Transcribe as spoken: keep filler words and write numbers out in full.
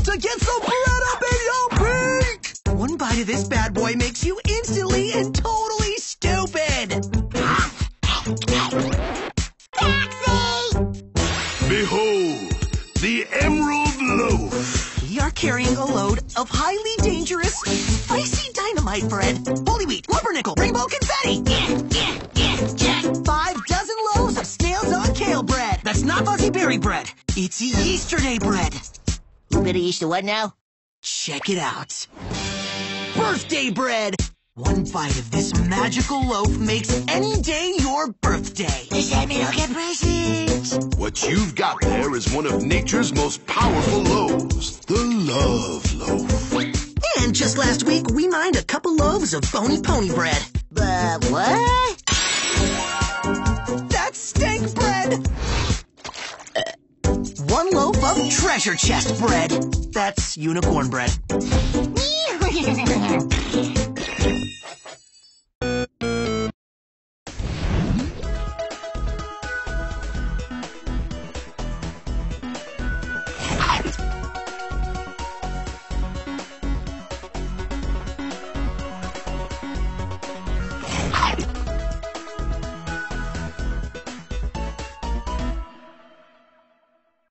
to get some bread up in your beak! One bite of this bad boy makes you instantly and totally stupid! Behold, the Emerald Loaf. We are carrying a load of highly dangerous, spicy dynamite bread. Holy wheat, lumbernickel, rainbow confetti. Yeah, yeah, yeah, check. Five dozen loaves of snails on kale bread. That's not fuzzy berry bread. It's yesterday bread. You better Easter what now? Check it out. Birthday bread. One bite of this magical loaf makes any day your birthday. Does that mean I'll get presents? What you've got there is one of nature's most powerful loaves, the Love Loaf. And just last week, we mined a couple loaves of bony pony bread. But what? That's stank bread. One loaf of treasure chest bread. That's unicorn bread.